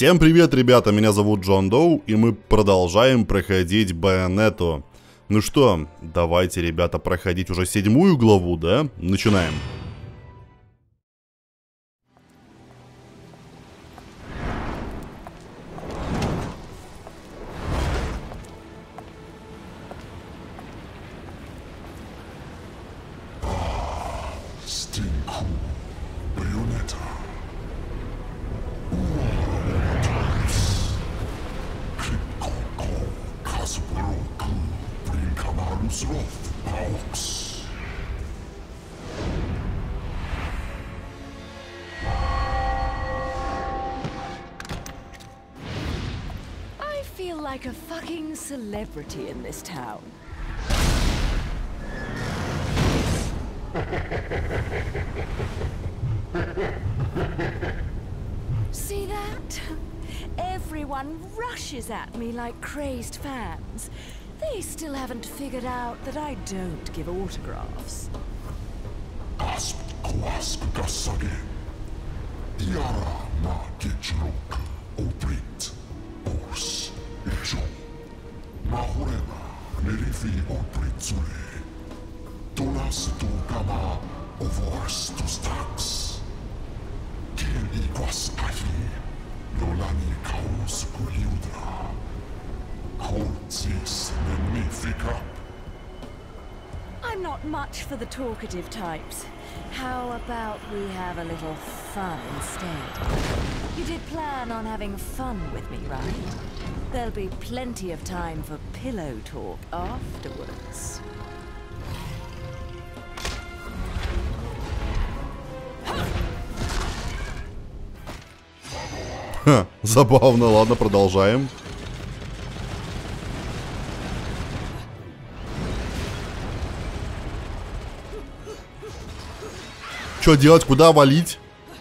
Всем привет, ребята, меня зовут Джон Доу, и мы продолжаем проходить Байонетту. Ну что, давайте, ребята, проходить уже 7-ю главу, да? Начинаем. Like a fucking celebrity in this town. See that? Everyone rushes at me like crazed fans. They still haven't figured out that I don't give autographs. I'm not much for the talkative types. How about we have a little fun instead? You did plan on having fun with me, right? There'll be plenty of time for pillow talk afterwards. Ха, забавно, ладно, продолжаем. Что делать, куда валить?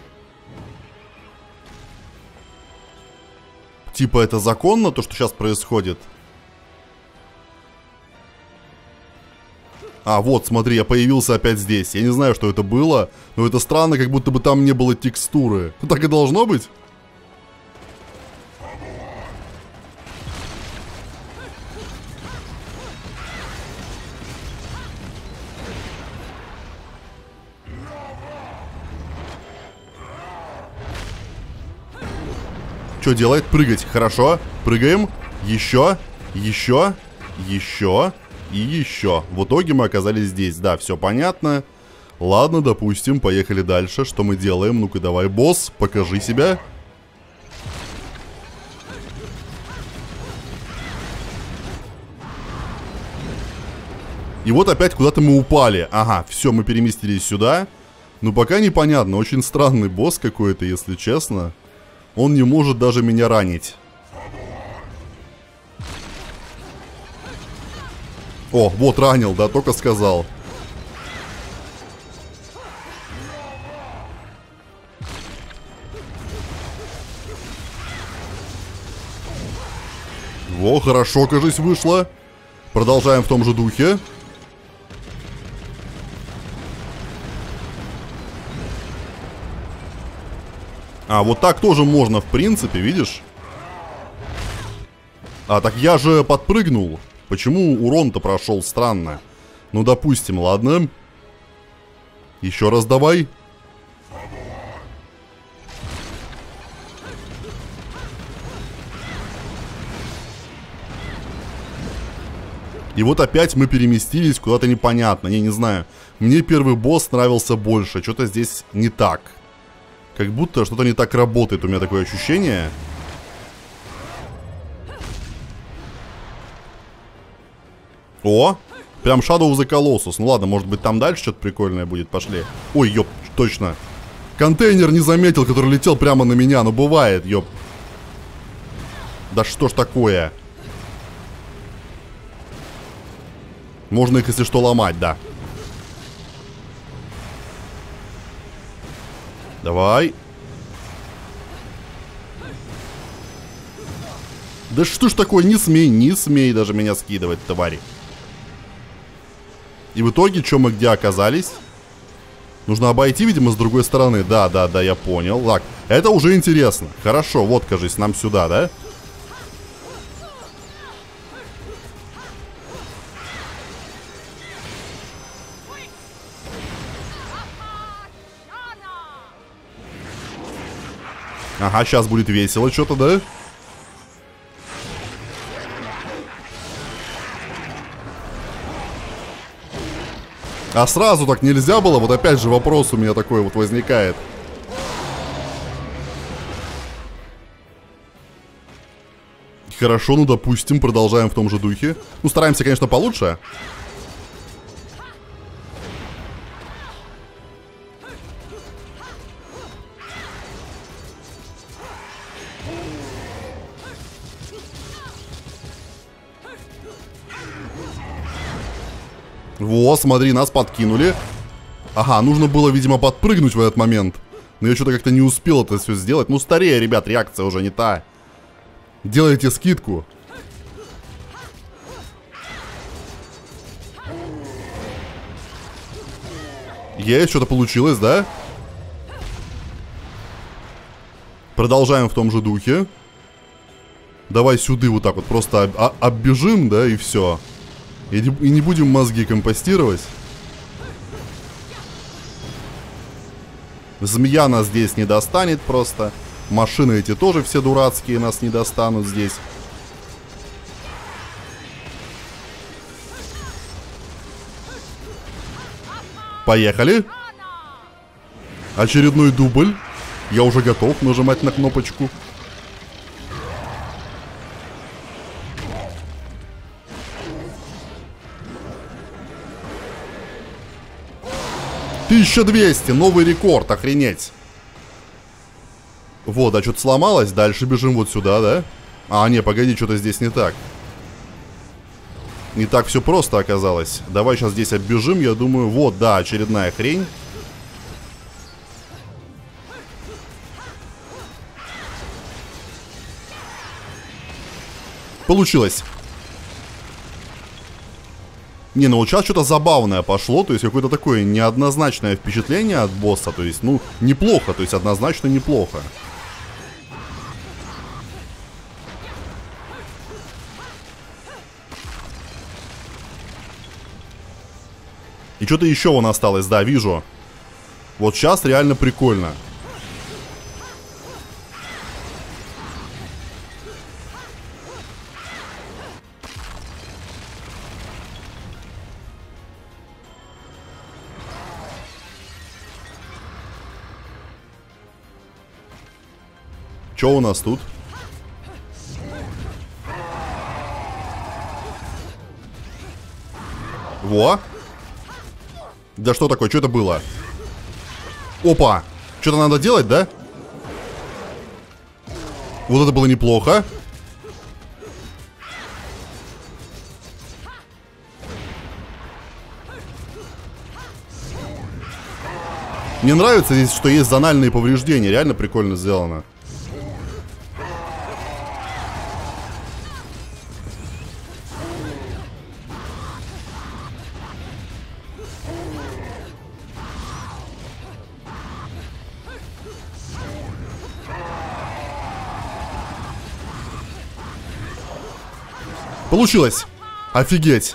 Типа это законно, то, что сейчас происходит? А, вот, смотри, я появился опять здесь. Я не знаю, что это было, но это странно, как будто бы там не было текстуры. Так и должно быть? Что делать? Прыгать. Хорошо. Прыгаем. Еще. Еще. Еще. И еще. В итоге мы оказались здесь. Да, все понятно. Ладно, допустим. Поехали дальше. Что мы делаем? Ну-ка, давай, босс. Покажи себя. И вот опять куда-то мы упали. Ага, все, мы переместились сюда. Но пока непонятно. Очень странный босс какой-то, если честно. Он не может даже меня ранить. О, вот ранил, да, только сказал. Во, хорошо, кажись, вышло. Продолжаем в том же духе. А, вот так тоже можно, в принципе, видишь? А, так я же подпрыгнул. Почему урон-то прошел странно? Ну, допустим, ладно. Еще раз давай. И вот опять мы переместились куда-то непонятно. Я не знаю. Мне первый босс нравился больше. Что-то здесь не так. Как будто что-то не так работает, у меня такое ощущение. О, прям Shadow of the Colossus. Ну ладно, может быть там дальше что-то прикольное будет, пошли. Ой, ёп, точно. Контейнер не заметил, который летел прямо на меня, ну бывает, ёп. Да что ж такое? Можно их, если что, ломать, да. Давай. Да что ж такое, не смей даже меня скидывать, твари. И в итоге, что мы где оказались? Нужно обойти, видимо, с другой стороны. Да, я понял. Так, Это уже интересно. Хорошо, вот, кажись, нам сюда, да? Ага, сейчас будет весело что-то, да? А сразу так нельзя было? Вот опять же вопрос у меня такой вот возникает. Хорошо, ну допустим, продолжаем в том же духе. Ну, стараемся, конечно, получше. Во, смотри, нас подкинули. Ага, нужно было, видимо, подпрыгнуть в этот момент. Но я что-то как-то не успел это все сделать. Ну, старее, ребят, реакция уже не та. Делайте скидку. Есть, что-то получилось, да? Продолжаем в том же духе. Давай сюда вот так вот просто оббежим, да, и все. И не будем мозги компостировать. Змея нас здесь не достанет просто. Машины эти тоже все дурацкие нас не достанут здесь. Поехали. Очередной дубль. Я уже готов нажимать на кнопочку. $1200, новый рекорд, охренеть. Вот, а что-то сломалось. Дальше бежим вот сюда, да? А, не, погоди, что-то здесь не так. Не так все просто оказалось. Давай сейчас здесь оббежим, я думаю. Вот, да, очередная хрень. Получилось. Не, ну вот сейчас что-то забавное пошло, то есть какое-то такое неоднозначное впечатление от босса, то есть, ну, неплохо, то есть однозначно неплохо. И что-то еще вон осталось, да, вижу. Вот сейчас реально прикольно. Что у нас тут? Во. Да что такое? Что это было? Опа! Что-то надо делать, да? Вот это было неплохо. Мне нравится здесь, что есть зональные повреждения. Реально прикольно сделано. Получилось! Офигеть!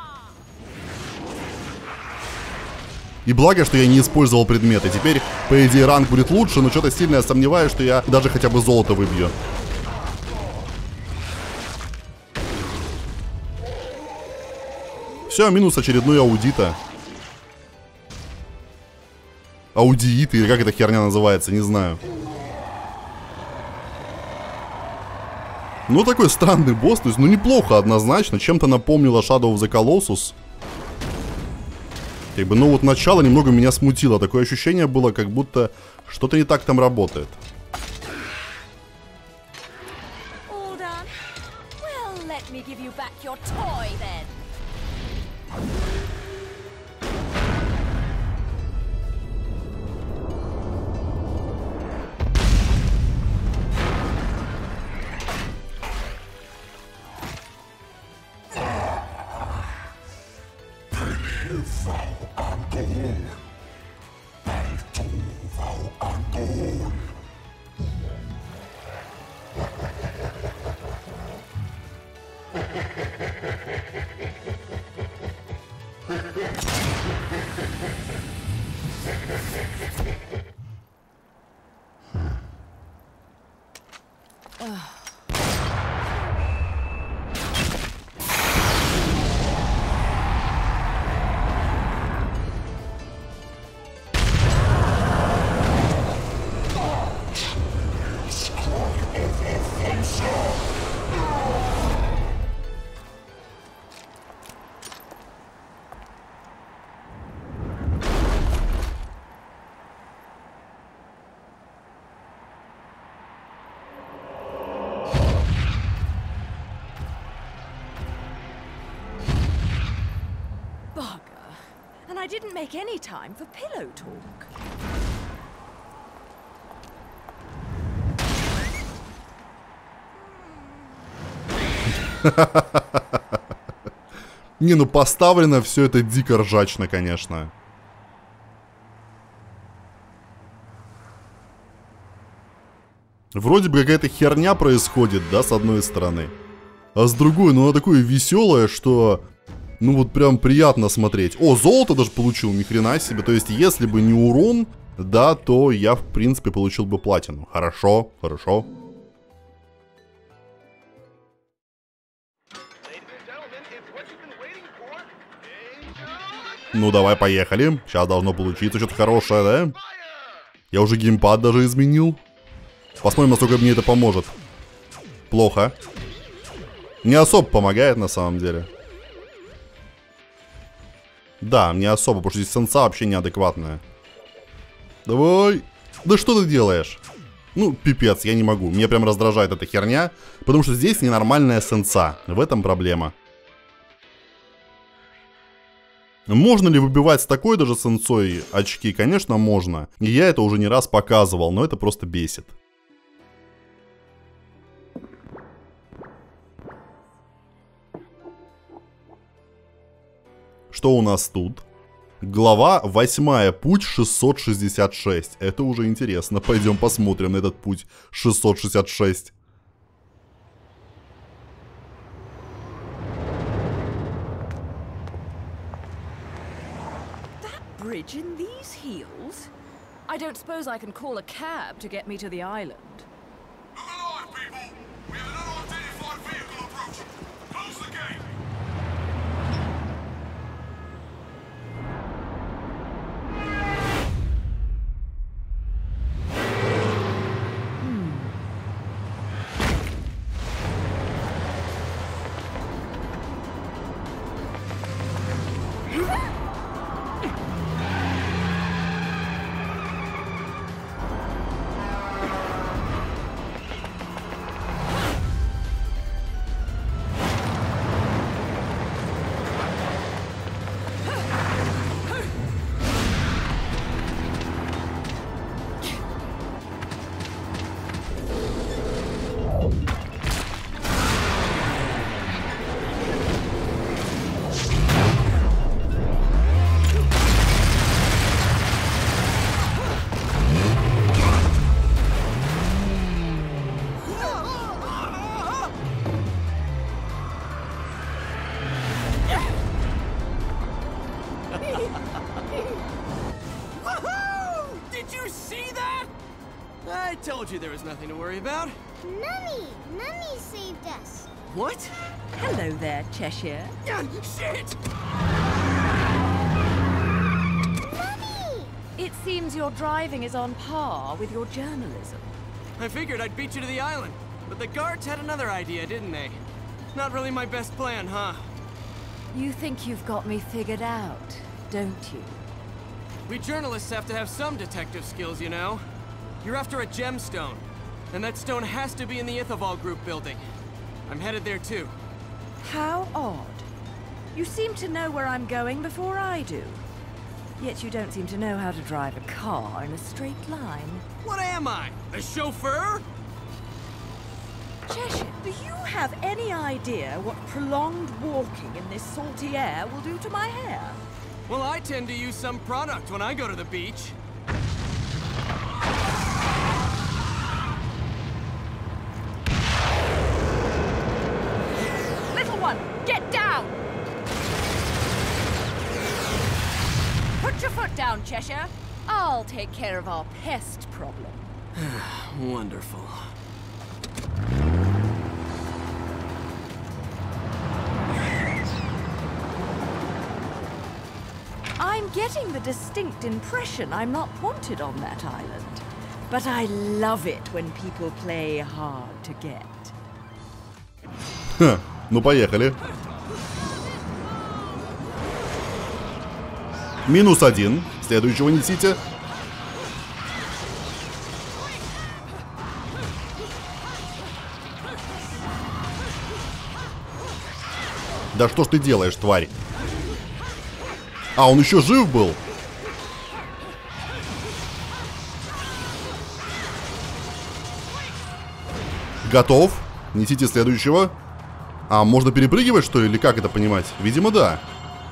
И благо, что я не использовал предметы. Теперь, по идее, ранг будет лучше, но что-то сильно я сомневаюсь, что я даже хотя бы золото выбью. Все, минус очередной аудита. Аудиит, или как эта херня называется, не знаю. Ну, такой странный босс, то есть, ну, неплохо однозначно. Чем-то напомнило Shadow of the Colossus. Как бы, ну, вот начало немного меня смутило. Такое ощущение было, как будто что-то не так там работает. didn't make any time for pillow talk. Не, ну поставлено все это дико ржачно, конечно. Вроде бы какая-то херня происходит, да, с одной стороны. А с другой, ну она такое веселое, что... Ну вот прям приятно смотреть. О, золото даже получил, ни хрена себе. То есть, если бы не урон, да, то я, в принципе, получил бы платину. Хорошо, хорошо. Ну, давай, поехали. Сейчас должно получиться что-то хорошее, да? Я уже геймпад даже изменил. Посмотрим, насколько мне это поможет. Плохо. Не особо помогает, на самом деле. Да, не особо, потому что здесь сенса вообще неадекватная. Давай. Да что ты делаешь? Ну, пипец, я не могу. Меня прям раздражает эта херня, потому что здесь ненормальная сенса. В этом проблема. Можно ли выбивать с такой даже сенсой очки? Конечно, можно. И я это уже не раз показывал, но это просто бесит. Что у нас тут? Глава 8. Путь 666. Это уже интересно. Пойдем посмотрим на этот путь 666. Bridge in these heels? I don't suppose I can call a cab to get me to the island. Alive, people! We have an unidentified vehicle approaching. Close the gate! I told you there was nothing to worry about. Mummy! Mummy saved us. What? Hello there, Cheshire. Shit! Mummy! It seems your driving is on par with your journalism. I figured I'd beat you to the island, but the guards had another idea, didn't they? Not really my best plan, huh? You think you've got me figured out, don't you? We journalists have to have some detective skills, you know. You're after a gemstone, and that stone has to be in the Ithaval Group building. I'm headed there too. How odd. You seem to know where I'm going before I do. Yet you don't seem to know how to drive a car in a straight line. What am I? A chauffeur? Cheshire, do you have any idea what prolonged walking in this salty air will do to my hair? Well, I tend to use some product when I go to the beach. Little one, get down! Put your foot down, Cheshire. I'll take care of our pest problem. Wonderful. I'm getting the distinct impression I'm not wanted on that island. But I love it when people play hard to get. Ха, ну поехали. -1. Следующего несите. Да что ж ты делаешь, тварь? А, он еще жив был? Готов. Несите следующего. А, можно перепрыгивать, что ли? Или как это понимать? Видимо, да.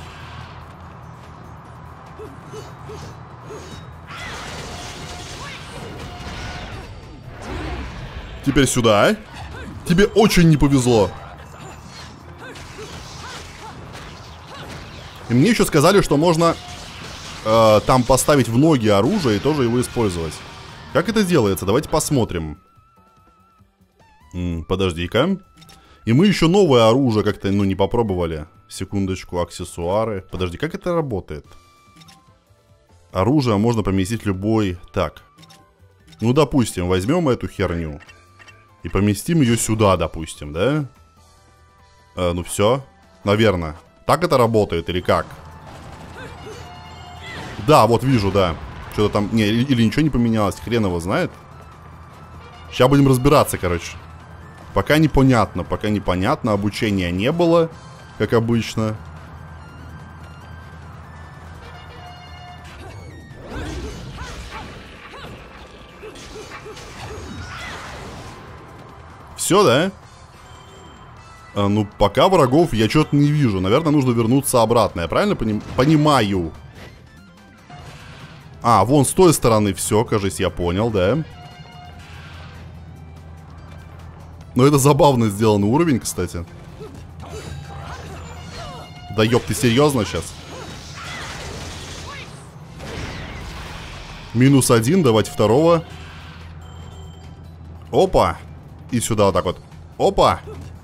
Теперь сюда. Тебе очень не повезло. И мне еще сказали, что можно там поставить в ноги оружие и тоже его использовать. Как это делается? Давайте посмотрим. Подожди-ка. И мы еще новое оружие как-то, ну, не попробовали. Секундочку, аксессуары. Подожди, как это работает? Оружие можно поместить в любой... Так. Ну, допустим, возьмем эту херню. И поместим ее сюда, допустим, да? Ну, все. Наверное. Так это работает или как? Да, вот вижу, да. Что-то там... Не, или ничего не поменялось. Хрен его знает. Сейчас будем разбираться, короче. Пока непонятно. Пока непонятно. Обучения не было, как обычно. Все, да? Ну, пока врагов я что-то не вижу. Наверное, нужно вернуться обратно. Я правильно понимаю? А, вон с той стороны все, кажется, я понял, да? Но это забавно сделанный уровень, кстати. Да ёб, ты серьезно сейчас? -1, давайте второго. Опа. И сюда вот так вот. Опа.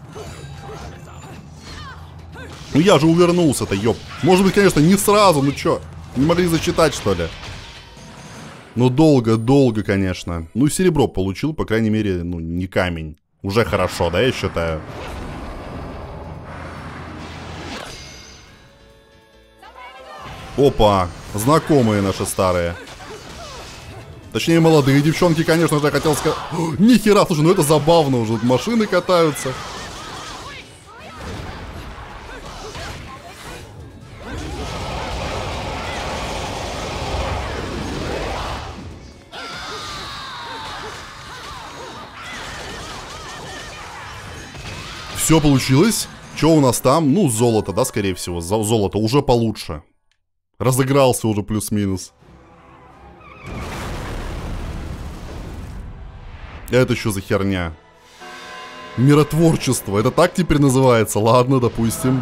Ну я же увернулся-то, ёб. Может быть, конечно, не сразу, ну чё? Не могли засчитать, что ли? Ну долго, конечно. Ну серебро получил, по крайней мере, ну не камень. Уже хорошо, да, я считаю. Опа, знакомые наши старые. Точнее, молодые девчонки, конечно же, я хотел сказать... Нихера, слушай, ну это забавно уже, тут машины катаются. Все получилось. Что у нас там? Ну, золото, да, скорее всего. Золото уже получше. Разыгрался уже плюс-минус. Это что за херня? Миротворчество. Это так теперь называется? Ладно, допустим.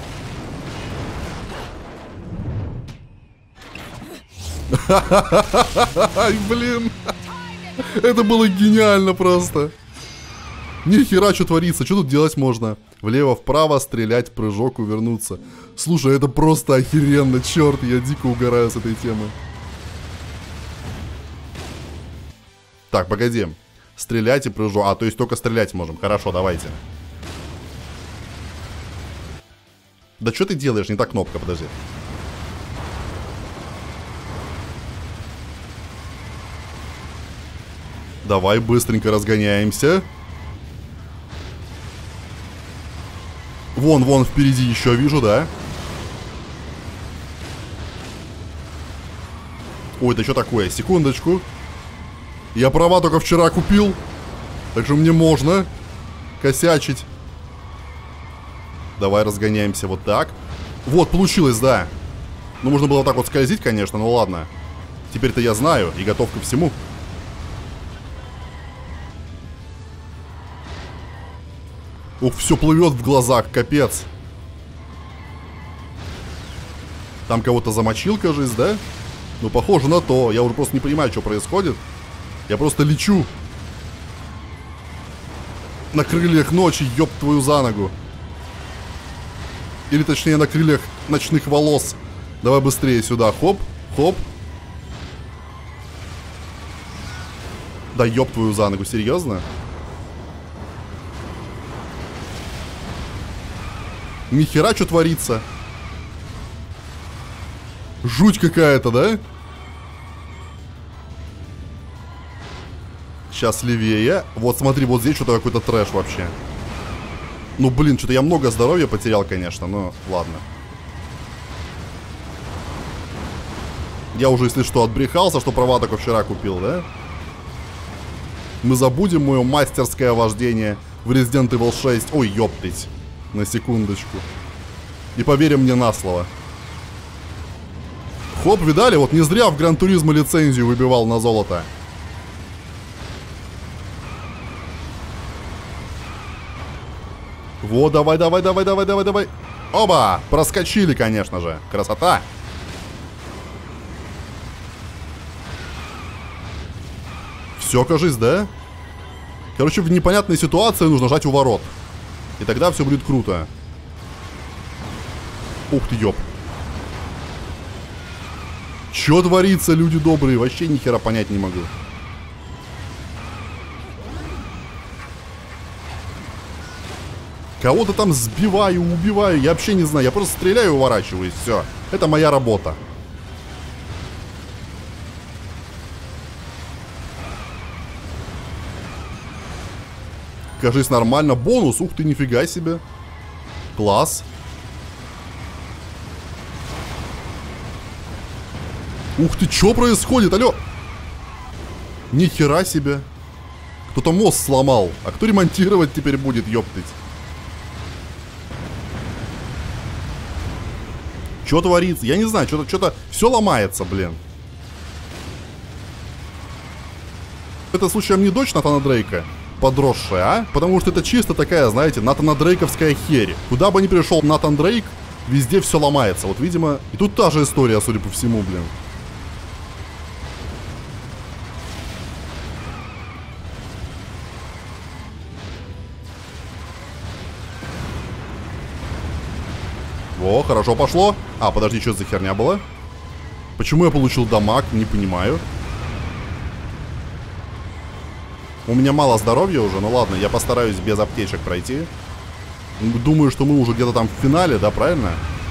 Ай, блин. Это было гениально просто. Нихера, что творится, что тут делать можно? Влево-вправо, стрелять, прыжок, увернуться. Слушай, это просто охеренно, черт, я дико угораю с этой темы. Так, погоди. Стрелять и прыжок. А, то есть только стрелять можем. Хорошо, давайте. Да что ты делаешь? Не та кнопка, подожди. Давай быстренько разгоняемся. Вон впереди еще вижу, да? Ой, это что такое? Секундочку. Я права только вчера купил. Так что мне можно косячить. Давай разгоняемся вот так. Вот, получилось, да. Ну, можно было вот так вот скользить, конечно, но ладно. Теперь-то я знаю и готов ко всему. Ух, все плывет в глазах, капец. Там кого-то замочил, кажется, да? Ну, похоже на то. Я уже просто не понимаю, что происходит. Я просто лечу. На крыльях ночи, ёб твою за ногу. Или точнее на крыльях ночных волос. Давай быстрее сюда. Хоп, хоп. Да ёб твою за ногу, серьезно? Нихера, что творится? Жуть какая-то, да? Сейчас левее. Вот смотри, вот здесь что-то какой-то трэш вообще. Ну блин, что-то я много здоровья потерял, конечно, но ладно. Я уже, если что, отбрехался, что права только вчера купил, да? Мы забудем мое мастерское вождение в Resident Evil 6. Ой, ёптыть. На секундочку. И поверим мне на слово. Хоп, видали? Вот не зря в Гран Туризмо лицензию выбивал на золото. Вот, давай, давай, давай, давай, давай, давай. Оба! Проскочили, конечно же. Красота! Все, кажись, да? Короче, в непонятной ситуации нужно жать у ворот. И тогда все будет круто. Ух ты, ёп. Чё творится, люди добрые? Вообще ни хера понять не могу. Кого-то там сбиваю, убиваю. Я вообще не знаю. Я просто стреляю и уворачиваюсь. Все. Это моя работа. Кажись, нормально. Бонус. Ух ты, нифига себе. Класс. Ух ты, что происходит? Алло. Ни хера себе. Кто-то мост сломал. А кто ремонтировать теперь будет, ёптыть? Что творится? Я не знаю, что-то все ломается, блин. Это случаем не дочь Натана Дрейка? Подросшая, а? Потому что это чисто такая, знаете, Натана Дрейковская херь. Куда бы ни пришел Натан Дрейк, везде все ломается. Вот, видимо, и тут та же история, судя по всему, блин. О, хорошо пошло. А, подожди, что за херня была? Почему я получил дамаг? Не понимаю. У меня мало здоровья уже. Ну ладно, я постараюсь без аптечек пройти. Думаю, что мы уже где-то там в финале, да, правильно?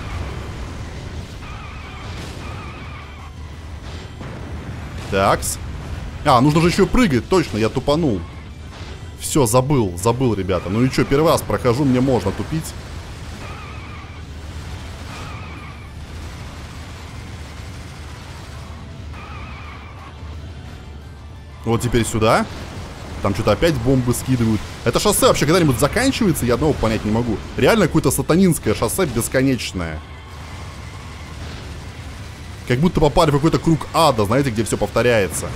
Такс. А, нужно же еще прыгать, точно, я тупанул. Все, забыл, ребята. Ну и что, первый раз прохожу, мне можно тупить. Вот теперь сюда. Там что-то опять бомбы скидывают. Это шоссе вообще когда-нибудь заканчивается? Я одного понять не могу. Реально какое-то сатанинское шоссе бесконечное. Как будто попали в какой-то круг ада, знаете, где все повторяется.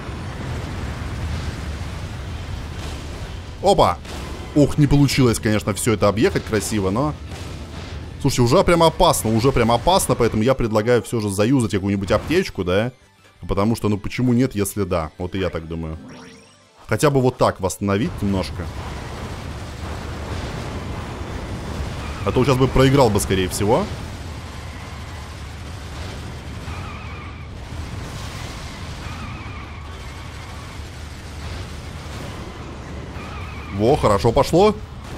Опа! Ох, не получилось, конечно, все это объехать красиво, но... Слушайте, уже прям опасно, поэтому я предлагаю все же заюзать какую-нибудь аптечку, да? Потому что, ну почему нет, если да? Вот и я так думаю. Хотя бы вот так восстановить немножко. А то сейчас бы проиграл бы, скорее всего. Во, хорошо пошло.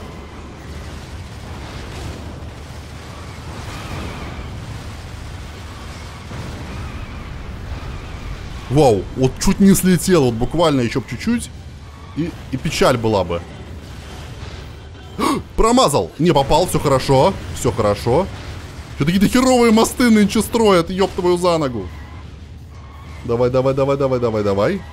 Вау, вот чуть не слетел, вот буквально еще чуть-чуть, и печаль была бы. Промазал! Не попал, все хорошо, все хорошо. Что-то какие-то херовые мосты нынче строят, ёб твою за ногу. Давай, давай, давай, давай, давай, давай.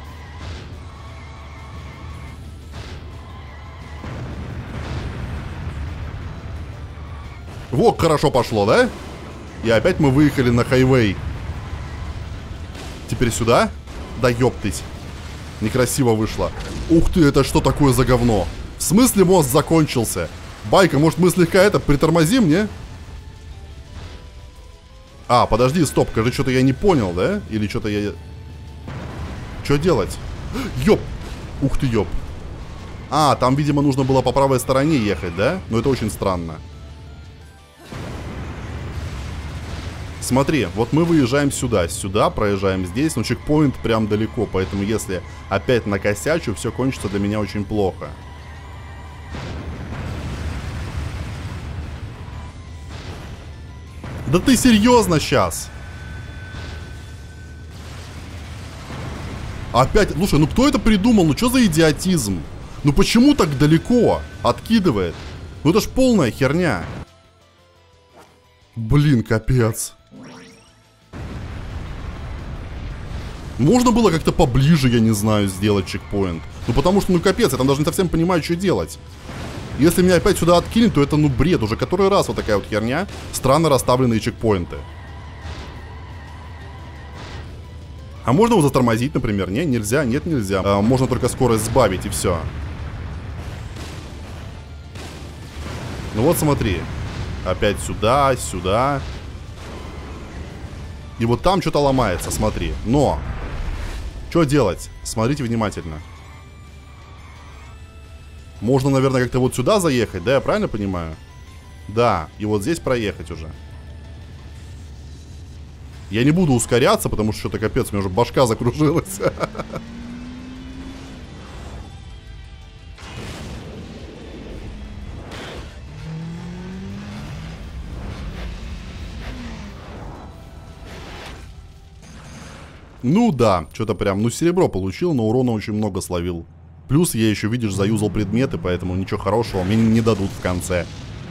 Вот, хорошо пошло, да? И опять мы выехали на хайвей. Теперь сюда? Да ёптыть. Некрасиво вышло. Ух ты, это что такое за говно? В смысле мост закончился? Байка, может мы слегка это притормозим, не? А, подожди, стоп, кажется, что-то я не понял, да? Или что-то я... Что делать? Ёп! Ух ты, ёп. А, там, видимо, нужно было по правой стороне ехать, да? Но это очень странно. Смотри, вот мы выезжаем сюда, проезжаем здесь, но чекпоинт прям далеко, поэтому если опять накосячу, все кончится для меня очень плохо. Да ты серьезно сейчас? Опять, слушай, ну кто это придумал? Ну что за идиотизм? Ну почему так далеко откидывает? Ну это ж полная херня. Блин, капец. Можно было как-то поближе, я не знаю, сделать чекпоинт. Ну потому что, ну капец, я там даже не совсем понимаю, что делать. Если меня опять сюда откинет, то это, ну, бред. Уже который раз вот такая вот херня. Странно расставленные чекпоинты. А можно его затормозить, например? Не, нельзя, нет, нельзя. Можно только скорость сбавить, и все. Ну вот смотри. Опять сюда, сюда. И вот там что-то ломается, смотри. Но! Что делать? Смотрите внимательно. Можно, наверное, как-то вот сюда заехать, да, я правильно понимаю? Да, и вот здесь проехать уже. Я не буду ускоряться, потому что что-то капец, у меня уже башка закружилась. Ну да, что-то прям, ну серебро получил, но урона очень много словил. Плюс я еще, видишь, заюзал предметы, поэтому ничего хорошего мне не дадут в конце.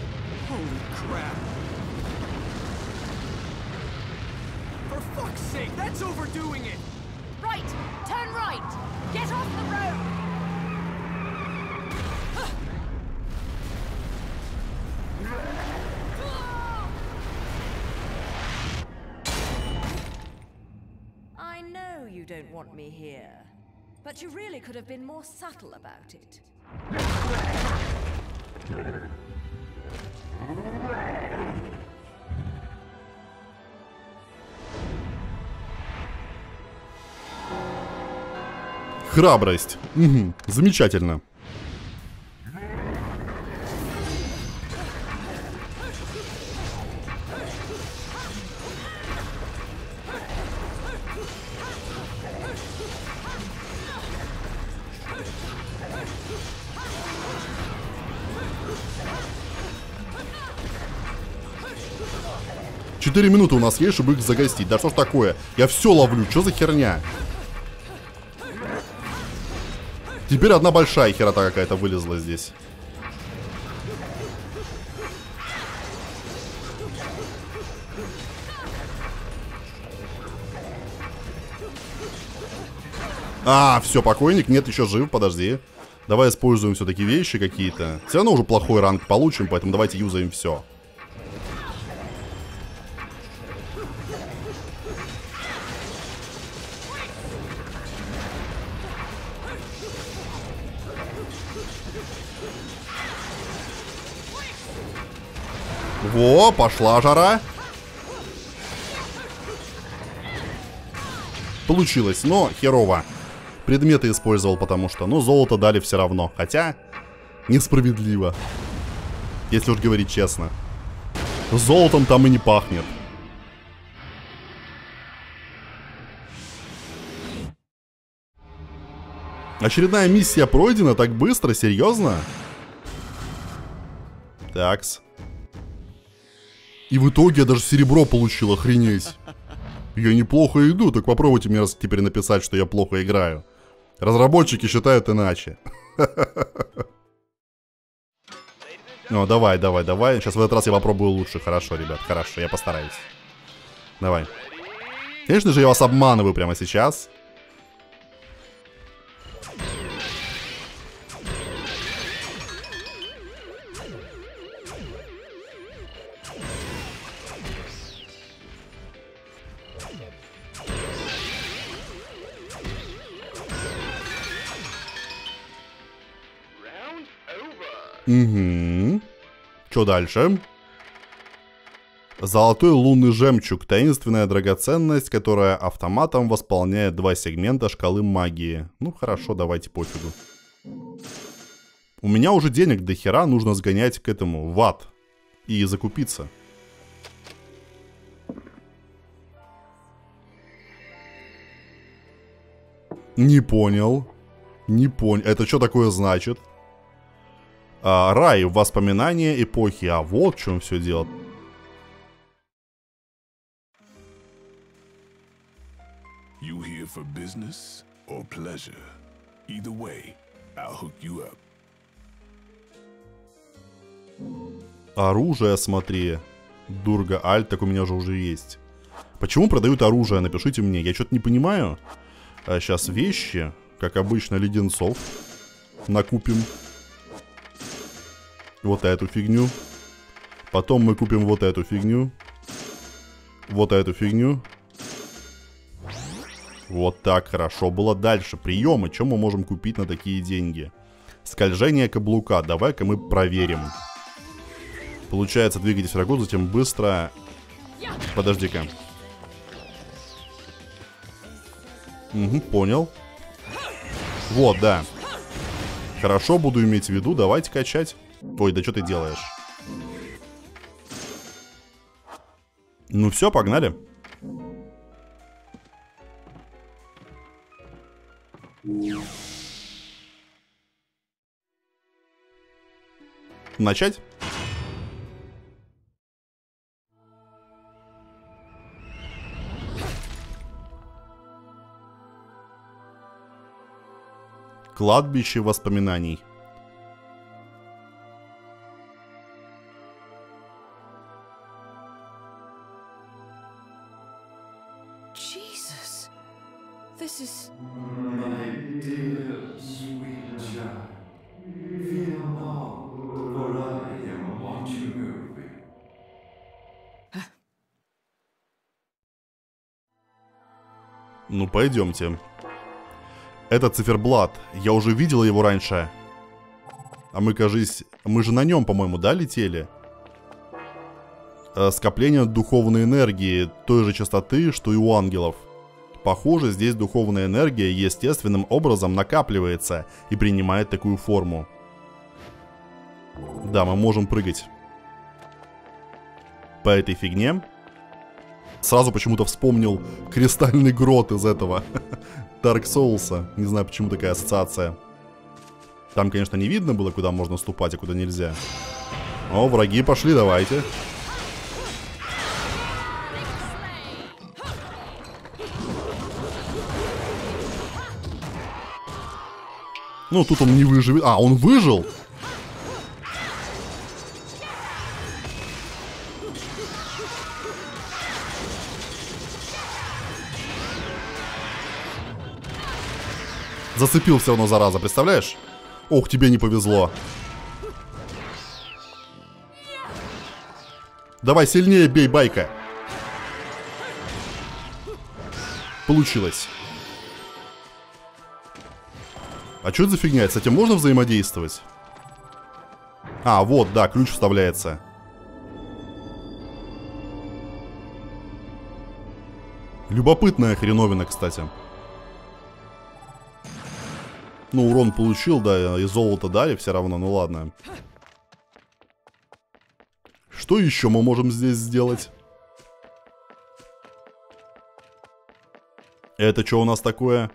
Don't want me here, but you really could have been more subtle about it. Храбрость. Угу, замечательно. Четыре минуты у нас есть, чтобы их загостить. Да что ж такое? Я все ловлю. Что за херня? Теперь одна большая херота какая-то вылезла здесь. А, все, покойник. Нет, еще жив, подожди. Давай используем все-таки вещи какие-то. Все равно уже плохой ранг получим, поэтому давайте юзаем все. Во, пошла жара. Получилось, но херово. Предметы использовал, потому что, ну, золото дали все равно. Хотя, несправедливо. Если уж говорить честно. Золотом там и не пахнет. Очередная миссия пройдена так быстро, серьезно? Такс. И в итоге я даже серебро получил, охренеть. Я неплохо иду, так попробуйте мне теперь написать, что я плохо играю. Разработчики считают иначе. Ну, давай. Сейчас в этот раз я попробую лучше. Хорошо, ребят, хорошо, я постараюсь. Давай. Конечно же, я вас обманываю прямо сейчас. Угу. Что дальше? Золотой лунный жемчуг. Таинственная драгоценность, которая автоматом восполняет 2 сегмента шкалы магии. Ну хорошо, давайте пофигу. У меня уже денег до хера, нужно сгонять к этому, в ад. И закупиться. Не понял. Не понял. Это что такое значит? Рай, воспоминания эпохи. А вот в чем все дело. You here for business or pleasure? Either way, I'll hook you up. Оружие, смотри. Дурга Альт, так у меня же уже есть. Почему продают оружие? Напишите мне. Я что-то не понимаю. А сейчас вещи, как обычно, леденцов накупим. Вот эту фигню. Потом мы купим вот эту фигню. Вот эту фигню. Вот так, хорошо было. Дальше, приемы. Что мы можем купить на такие деньги? Скольжение каблука. Давай-ка мы проверим. Получается, двигайтесь врагу, затем быстро... Подожди-ка. Угу, понял. Вот, да. Хорошо, буду иметь в виду. Давайте качать. Ой, да что ты делаешь? Ну все, погнали. Начать? Кладбище воспоминаний. Jesus. This is... My dear sweet child, fear not, for I am watching over you. Ну, пойдемте. Это циферблат. Я уже видела его раньше. А мы, кажись... Мы же на нем, по-моему, да, летели? Скопление духовной энергии той же частоты, что и у ангелов. Похоже, здесь духовная энергия естественным образом накапливается и принимает такую форму. Да, мы можем прыгать по этой фигне. Сразу почему-то вспомнил кристальный грот из этого Dark Souls. Не знаю, почему такая ассоциация. Там, конечно, не видно было, куда можно ступать, а куда нельзя. О, враги пошли, давайте. Ну, тут он не выживет. А, он выжил? Зацепил все равно, зараза, представляешь? Ох, тебе не повезло. Давай сильнее бей, байка. Получилось. А что это за фигня? С этим можно взаимодействовать? А, вот, да, ключ вставляется. Любопытная хреновина, кстати. Ну, урон получил, да, и золото дали все равно, ну ладно. Что еще мы можем здесь сделать? Это что у нас такое?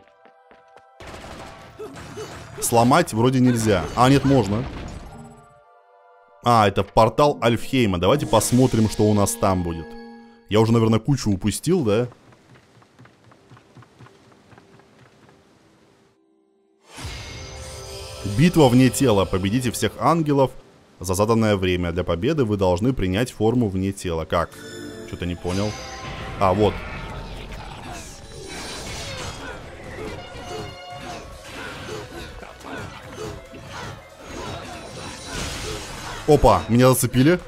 Сломать вроде нельзя. А, нет, можно. А, это портал Альфхейма. Давайте посмотрим, что у нас там будет. Я уже, наверное, кучу упустил, да? Битва вне тела. Победите всех ангелов за заданное время. Для победы вы должны принять форму вне тела. Как? Что-то не понял. А, вот. Опа, меня зацепили.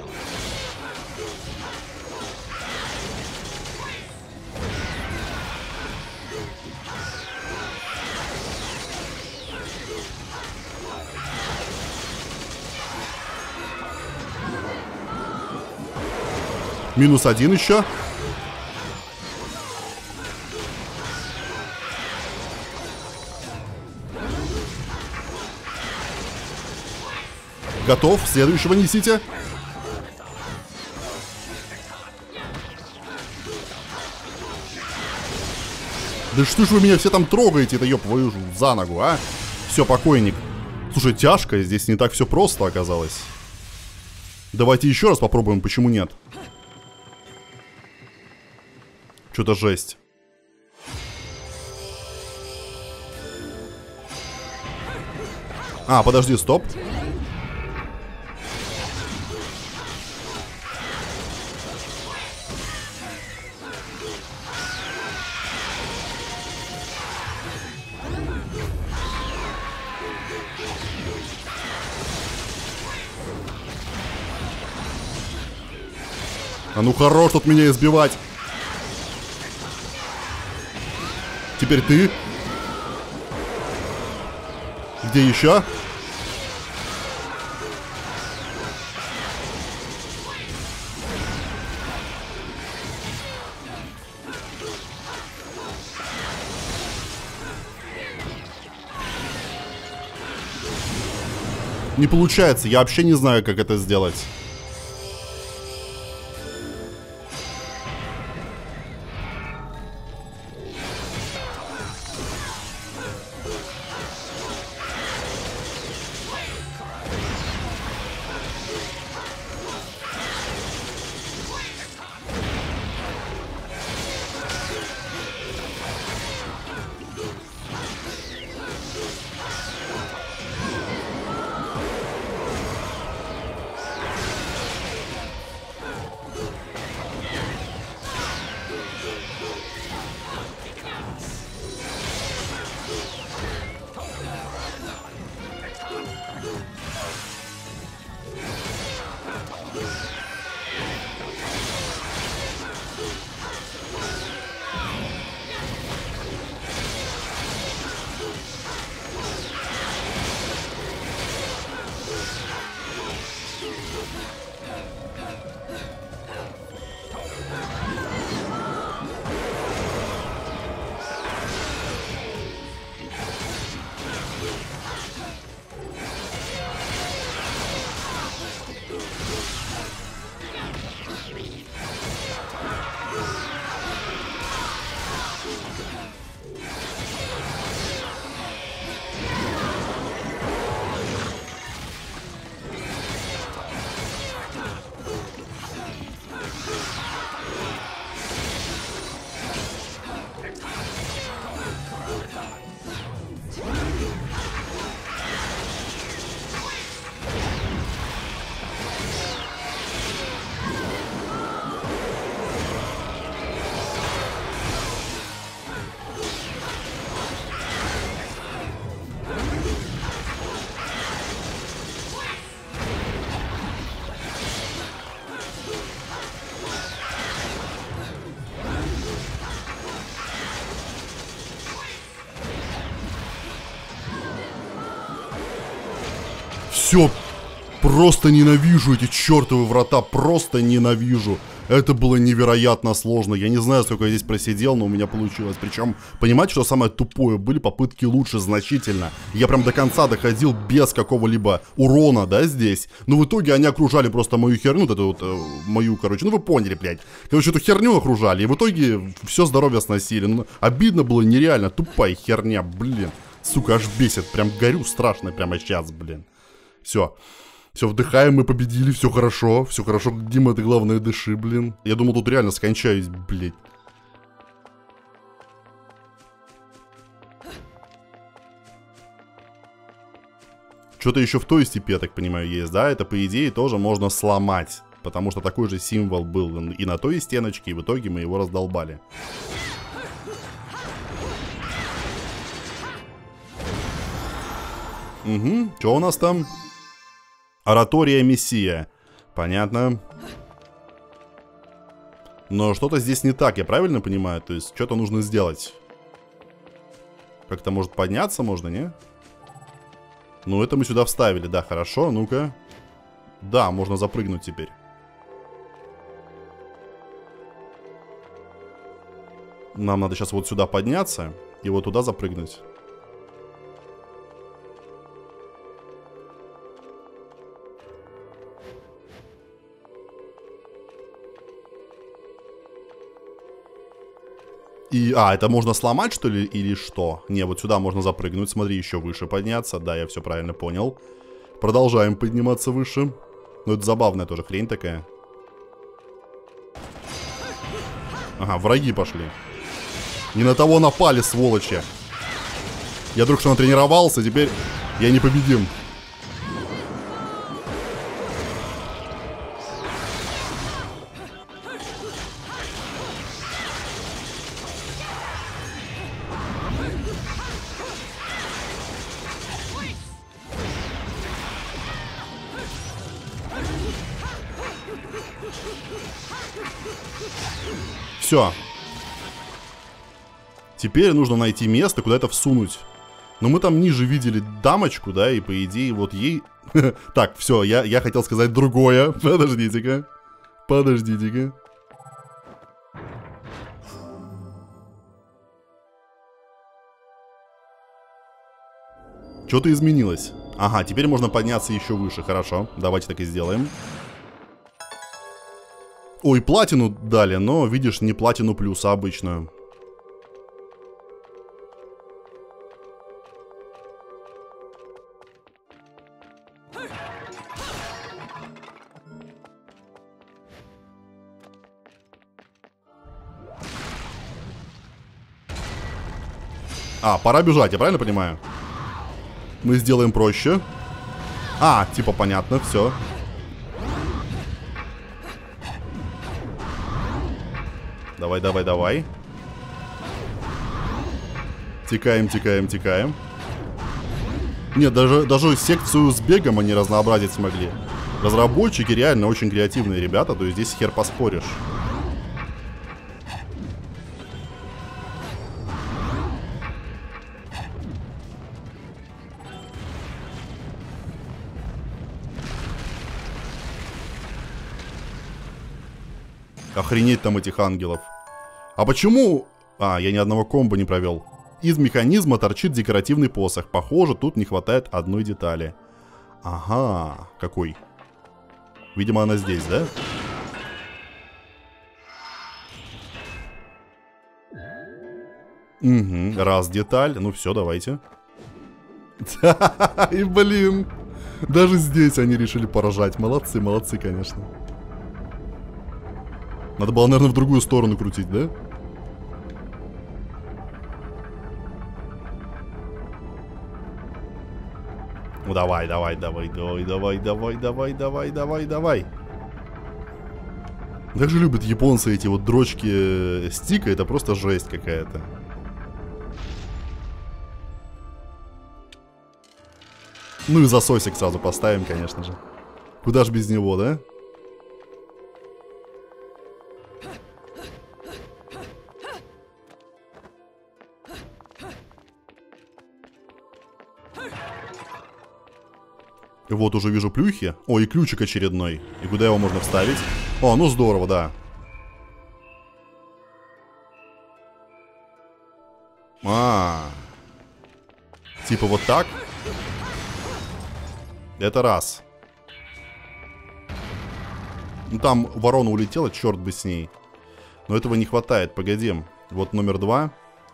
Минус один еще. Готов. Следующего несите. Да что ж вы меня все там трогаете, это ёб твою за ногу, а? Все, покойник. Слушай, тяжко, здесь не так все просто оказалось. Давайте еще раз попробуем, почему нет? Что-то жесть. А, подожди, стоп. А ну хорош тут меня избивать. Теперь ты. Где еще? Не получается, я вообще не знаю, как это сделать. Все, просто ненавижу эти чертовы врата, просто ненавижу. Это было невероятно сложно. Я не знаю, сколько я здесь просидел, но у меня получилось. Причем, понимаете, что самое тупое? Были попытки лучше значительно. Я прям до конца доходил без какого-либо урона, да, здесь. Но в итоге они окружали просто мою херню, вот эту вот, мою, короче, ну вы поняли, блядь. Короче, эту херню окружали, и в итоге все здоровье сносили. Ну, обидно было нереально, тупая херня, блин. Сука, аж бесит, прям горю страшно прямо сейчас, блин. Все. Все, вдыхаем, мы победили, все хорошо, Дима, ты главное дыши, блин. Я думал, тут реально скончаюсь, блядь. Что-то еще в той степи, я так понимаю, есть, да? Это, по идее, тоже можно сломать. Потому что такой же символ был и на той стеночке, и в итоге мы его раздолбали. Угу, что у нас там? Оратория Мессия. Понятно. Но что-то здесь не так, я правильно понимаю? То есть, что-то нужно сделать. Как-то, может, подняться можно, не? Ну, это мы сюда вставили, да, хорошо, ну-ка. Да, можно запрыгнуть теперь. Нам надо сейчас вот сюда подняться и вот туда запрыгнуть. И, это можно сломать, что ли, или что? Не, вот сюда можно запрыгнуть, смотри, еще выше подняться. Да, я все правильно понял. Продолжаем подниматься выше. Ну, это забавная тоже хрень такая. Ага, враги пошли. Не на того напали, сволочи. Я только что натренировался, теперь я непобедим. Все. Теперь нужно найти место, куда это всунуть. Но мы там ниже видели дамочку, да, и по идее вот ей... Так, все, я хотел сказать другое. Подождите-ка. Подождите-ка. Что-то изменилось. Ага, теперь можно подняться еще выше. Хорошо, давайте так и сделаем. Ой, платину дали, но, видишь, не платину плюс, а обычную. А, пора бежать, я правильно понимаю? Мы сделаем проще. А, типа понятно, все. Давай, давай, давай. Текаем, текаем, текаем. Нет, даже секцию с бегом они разнообразить смогли. Разработчики реально очень креативные ребята, то есть здесь хер поспоришь. Охренеть там этих ангелов. А почему... А, я ни одного комбо не провел. Из механизма торчит декоративный посох. Похоже, тут не хватает одной детали. Ага, какой? Видимо, она здесь, да? Угу, раз деталь. Ну все, давайте. И блин. Даже здесь они решили поражать. Молодцы, молодцы, конечно. Надо было, наверное, в другую сторону крутить, да? Ну давай, давай, давай, давай, давай, давай, давай, давай, давай, давай. Как же любят японцы эти вот дрочки стика, это просто жесть какая-то. Ну и засосик сразу поставим, конечно же. Куда ж без него, да? Вот уже вижу плюхи. О, и ключик очередной. И куда его можно вставить? О, ну здорово, да. Типа вот так. Это раз. Ну там ворона улетела, черт бы с ней. Но этого не хватает, погоди. Вот номер 2.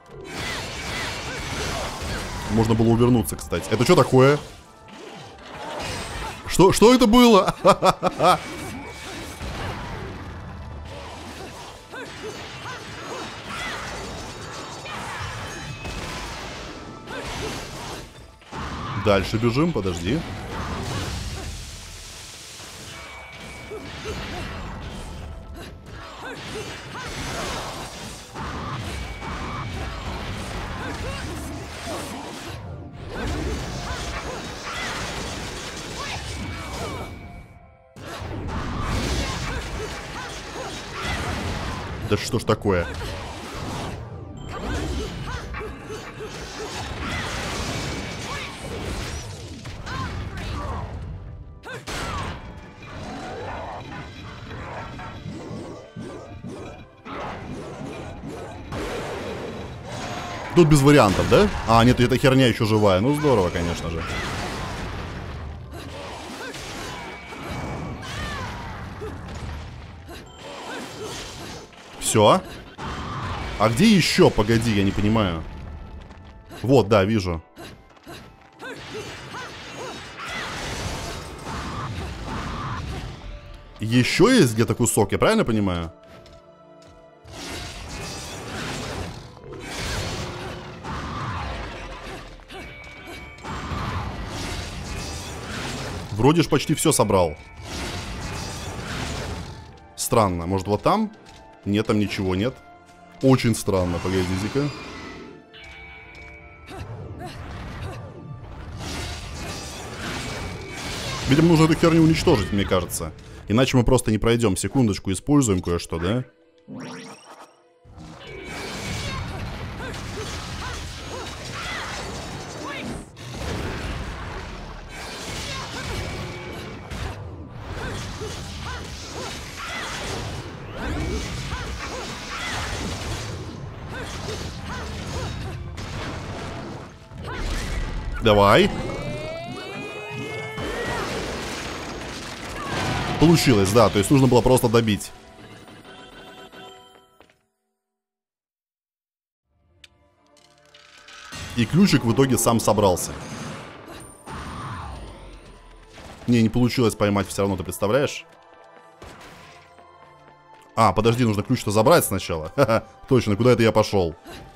Можно было увернуться, кстати. Это что такое? Что это было? Дальше бежим, подожди. Да что ж такое? Тут без вариантов, да? А, нет, эта херня еще живая. Ну, здорово, конечно же. Все. А где еще? Погоди, я не понимаю. Вот, да, вижу. Еще есть где-то кусок, я правильно понимаю? Вроде ж почти все собрал. Странно. Может, вот там? Нет, там ничего нет. Очень странно. Погодите-ка. Видимо, нужно эту херню уничтожить, мне кажется. Иначе мы просто не пройдем. Секундочку, используем кое-что, да? Давай. Получилось, да, то есть нужно было просто добить. И ключик в итоге сам собрался. Не получилось поймать все равно, ты представляешь? А, подожди, нужно ключ-то забрать сначала. Ха-ха, точно, куда это я пошел?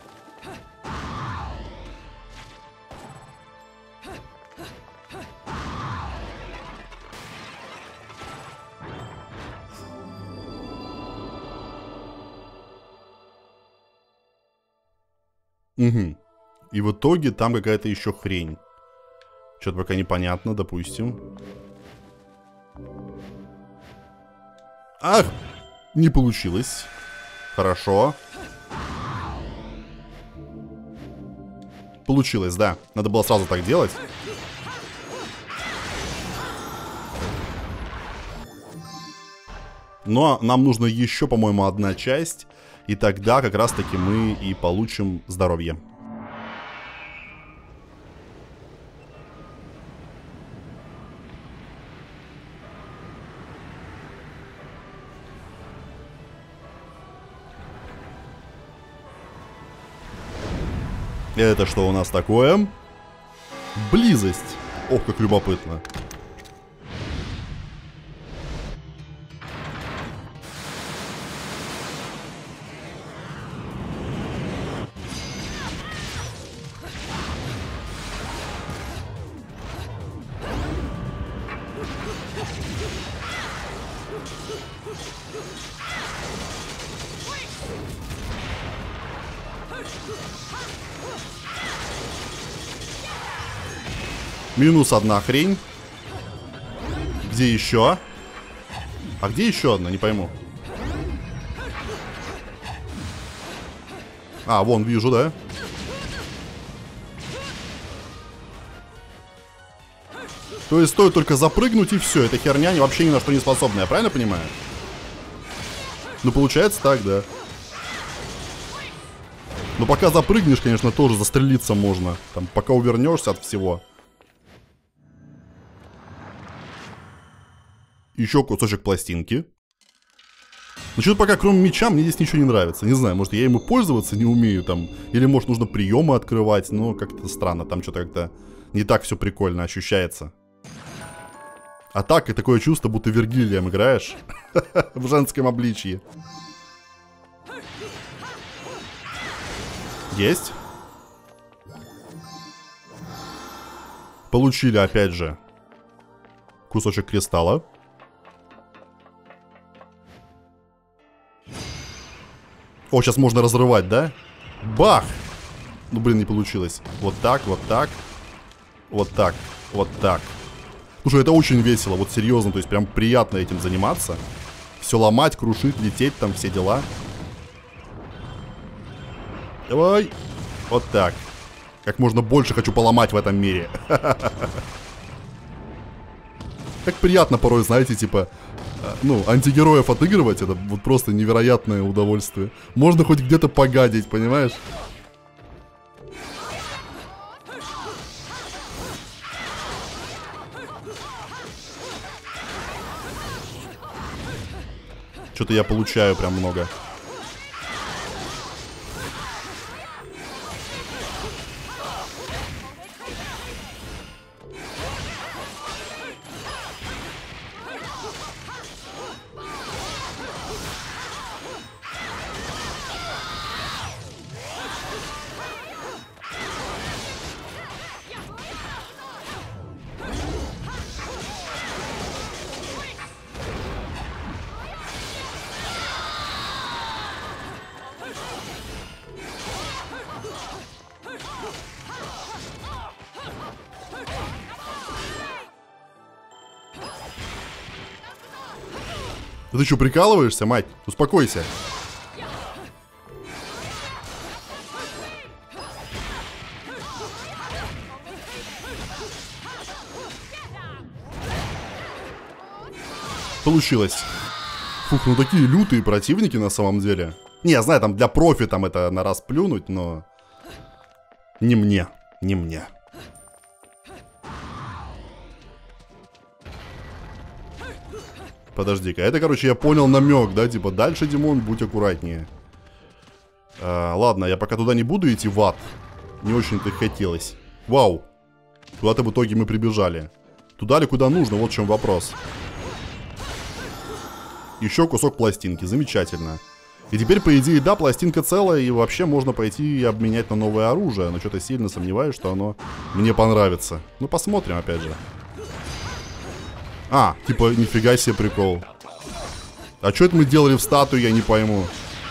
Угу. И в итоге там какая-то еще хрень. Что-то пока непонятно, допустим. Ах! Не получилось. Хорошо. Получилось, да. Надо было сразу так делать. Но нам нужно еще, по-моему, одна часть. И тогда как раз-таки мы и получим здоровье. Это что у нас такое? Близость. Ох, как любопытно. Минус одна хрень. Где еще? А где еще одна? Не пойму. А, вон, вижу, да? То есть стоит только запрыгнуть и все. Эта херня вообще ни на что не способна. Я правильно понимаю? Ну, получается так, да. Но пока запрыгнешь, конечно, тоже застрелиться можно. Там, пока увернешься от всего. Еще кусочек пластинки. Ну что-то пока, кроме меча, мне здесь ничего не нравится. Не знаю, может я им и пользоваться не умею там. Или может нужно приемы открывать. Но как-то странно, там что-то как-то не так все прикольно ощущается. А так, и такое чувство, будто Вергилием играешь. В женском обличье. Есть. Получили опять же кусочек кристалла. О, сейчас можно разрывать, да? Бах! Ну, блин, не получилось. Вот так, вот так. Вот так, вот так. Слушай, это очень весело, вот серьезно. То есть прям приятно этим заниматься. Все ломать, крушить, лететь, там все дела. Давай. Вот так. Как можно больше хочу поломать в этом мире. Как приятно порой, знаете, типа... Ну, антигероев отыгрывать, это вот просто невероятное удовольствие. Можно хоть где-то погадить, понимаешь? Что-то я получаю прям много. Да ты что, прикалываешься, мать? Успокойся. Получилось. Фух, ну такие лютые противники на самом деле. Не, я знаю, там для профи там это на раз плюнуть, но... Не мне, не мне. Подожди-ка, это, короче, я понял намек, да? Типа, дальше, Димон, будь аккуратнее. Ладно, я пока туда не буду идти в ад. Не очень-то хотелось. Вау. Куда-то в итоге мы прибежали. Туда ли, куда нужно, вот в чем вопрос. Еще кусок пластинки, замечательно. И теперь, по идее, да, пластинка целая, и вообще можно пойти и обменять на новое оружие. Но что-то сильно сомневаюсь, что оно мне понравится. Ну, посмотрим, опять же. А, типа, нифига себе прикол. А что это мы делали в статуе, я не пойму.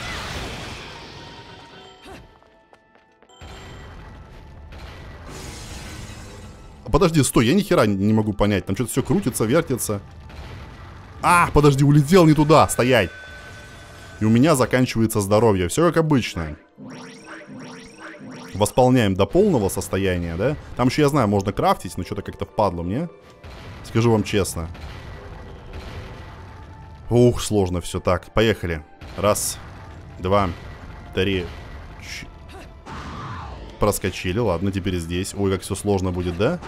Подожди, стой, я ни хера не могу понять. Там что-то все крутится, вертится. А, подожди, улетел не туда, стоять. И у меня заканчивается здоровье. Все как обычно. Восполняем до полного состояния, да? Там еще, я знаю, можно крафтить, но что-то как-то впадло мне. Скажу вам честно. Ух, сложно все. Так, поехали. Раз, два, три. Проскочили, ладно, теперь здесь. Ой, как все сложно будет, да?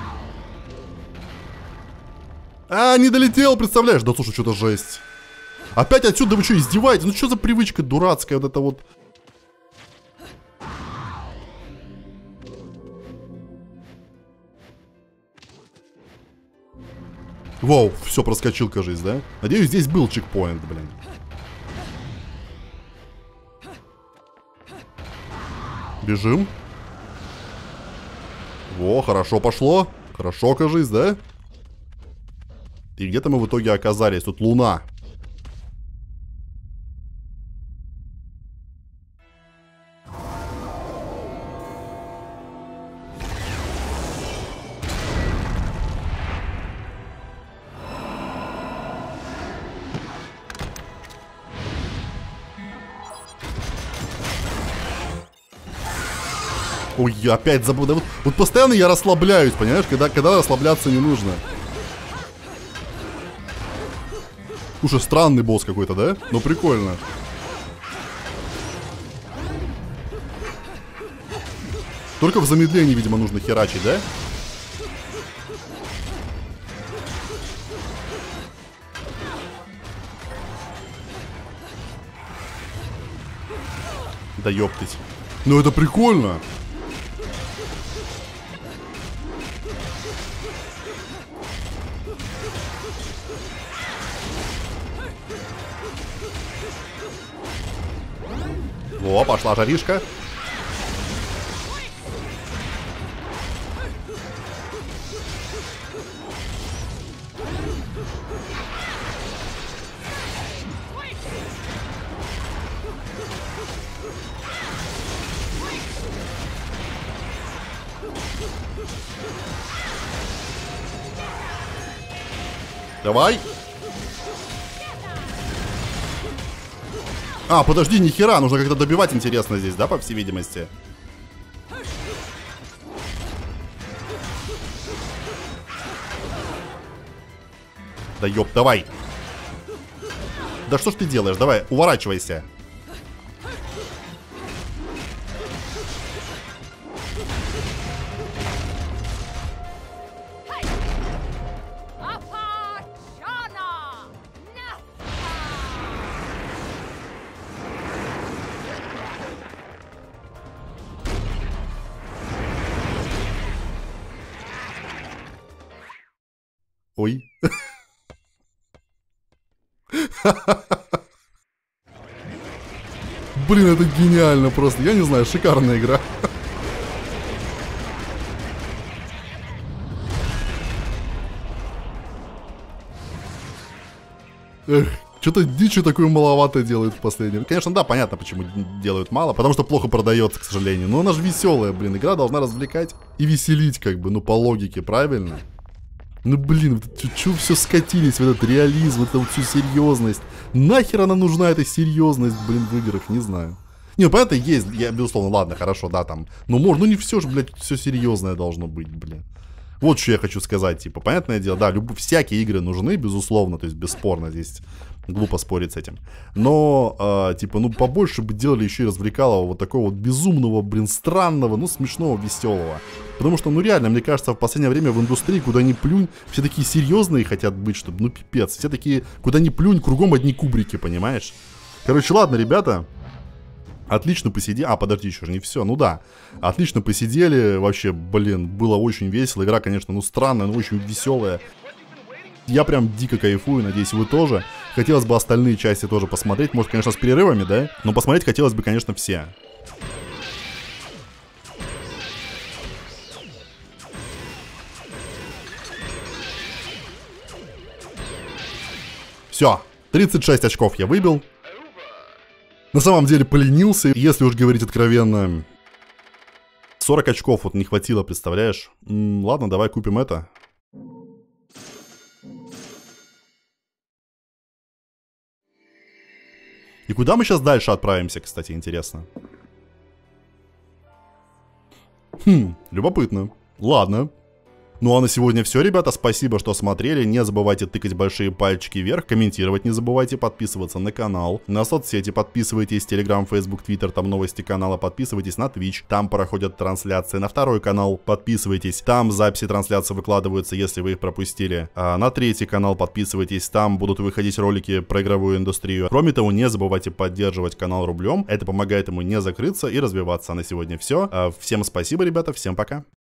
А, не долетел, представляешь? Да слушай, что-то жесть. Опять отсюда вы что, издеваетесь? Ну что за привычка дурацкая вот эта вот? Воу, все, проскочил, кажись, да? Надеюсь, здесь был чекпоинт, блин. Бежим. Во, хорошо пошло. Хорошо, кажись, да? И где-то мы в итоге оказались. Тут луна. Ой, я опять забыл. Да вот постоянно я расслабляюсь, понимаешь? Когда расслабляться не нужно. Слушай, странный босс какой-то, да? Ну, прикольно. Только в замедлении, видимо, нужно херачить, да? Да ёптыть. Ну, это прикольно. Во, пошла жаришка. Давай. А, подожди, нихера, нужно как-то добивать, интересно, здесь, да, по всей видимости? Да ёп, давай. Да что ж ты делаешь? Давай, уворачивайся. Ой. Блин, это гениально просто. Я не знаю, шикарная игра. Эх, что-то дичи такую маловато делают в последнем. Конечно, да, понятно, почему делают мало. Потому что плохо продается, к сожалению. Но она же веселая, блин. Игра должна развлекать и веселить, как бы, ну, по логике, правильно? Ну, блин, чё все скатились в этот реализм, в эту всю серьезность. Нахер она нужна, эта серьезность, блин, в играх, не знаю. Не, ну, понятно, есть, я, безусловно, ладно, хорошо, да, там. Но можно, ну не все же, блядь, все серьезное должно быть, блин. Вот что я хочу сказать, типа, понятное дело, да, всякие игры нужны, безусловно, то есть бесспорно здесь Глупо спорить с этим. Но, типа, ну, побольше бы делали еще и развлекалого, вот такого вот безумного, блин, странного, ну, смешного, веселого. Потому что, ну, реально, мне кажется, в последнее время в индустрии, куда ни плюнь, все такие серьезные хотят быть, чтобы, ну, пипец. Все такие, куда ни плюнь, кругом одни кубрики, понимаешь? Короче, ладно, ребята. Отлично посидели. А, подожди, еще же не все. Ну да. Отлично посидели. Вообще, блин, было очень весело. Игра, конечно, ну, странная, но очень веселая. Я прям дико кайфую, надеюсь, вы тоже. Хотелось бы остальные части тоже посмотреть. Может, конечно, с перерывами, да? Но посмотреть хотелось бы, конечно, все. Все, 36 очков я выбил. На самом деле поленился, если уж говорить откровенно. 40 очков вот не хватило, представляешь? Ладно, давай купим это. И куда мы сейчас дальше отправимся, кстати, интересно. Любопытно. Ладно. Ну а на сегодня все, ребята. Спасибо, что смотрели. Не забывайте тыкать большие пальчики вверх, комментировать не забывайте, подписываться на канал. На соцсети подписывайтесь, Telegram, Facebook, Twitter, там новости канала. Подписывайтесь на Twitch, там проходят трансляции. На второй канал подписывайтесь, там записи трансляции выкладываются, если вы их пропустили. А на третий канал подписывайтесь, там будут выходить ролики про игровую индустрию. Кроме того, не забывайте поддерживать канал рублем. Это помогает ему не закрыться и развиваться. А на сегодня все. Всем спасибо, ребята, всем пока.